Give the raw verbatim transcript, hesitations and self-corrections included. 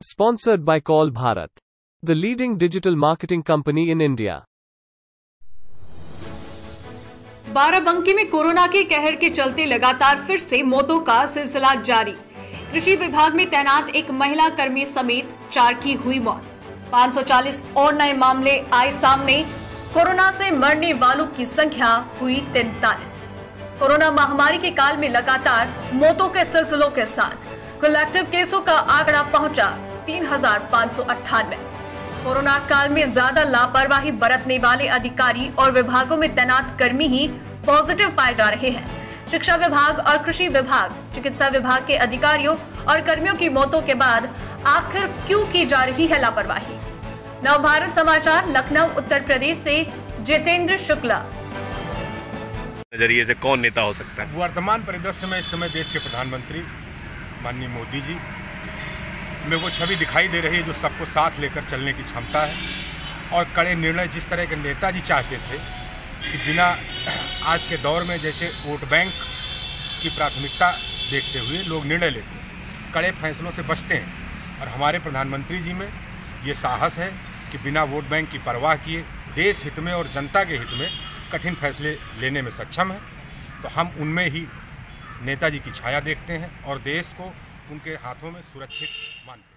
Sponsored by Call Bharat, the leading digital marketing company in India. Barabanki में corona के कहर के चलते लगातार फिर से मौतों का सिलसिला जारी। कृषि विभाग में तैनात एक महिला कर्मी समेत चार की हुई मौत। पाँच सौ चालीस और नए मामले आए सामने। कोरोना से मरने वालों की संख्या हुई तैंतालीस। कोरोना महामारी के काल में लगातार मौतों के सिलसिलों के साथ कुल एक्टिव केसों का आंकड़ा पहुंचा तीन हजार पाँच सौ अट्ठानवे। कोरोना काल में ज्यादा लापरवाही बरतने वाले अधिकारी और विभागों में तैनात कर्मी ही पॉजिटिव पाए जा रहे हैं। शिक्षा विभाग और कृषि विभाग, चिकित्सा विभाग के अधिकारियों और कर्मियों की मौतों के बाद आखिर क्यों की जा रही है लापरवाही? नवभारत समाचार लखनऊ उत्तर प्रदेश से जितेंद्र शुक्ला। नजरिए से कौन नेता हो सकता है? वर्तमान परिदृश्य में इस समय देश के प्रधानमंत्री माननीय मोदी जी में वो छवि दिखाई दे रही है जो सबको साथ लेकर चलने की क्षमता है और कड़े निर्णय जिस तरह के नेताजी चाहते थे कि बिना आज के दौर में जैसे वोट बैंक की प्राथमिकता देखते हुए लोग निर्णय लेते हैं, कड़े फैसलों से बचते हैं। और हमारे प्रधानमंत्री जी में ये साहस है कि बिना वोट बैंक की परवाह किए देश हित में और जनता के हित में कठिन फैसले लेने में सक्षम है। तो हम उनमें ही नेताजी की छाया देखते हैं और देश को उनके हाथों में सुरक्षित मानते हैं।